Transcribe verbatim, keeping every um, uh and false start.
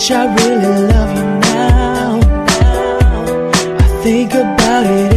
much I really love you now. I think about it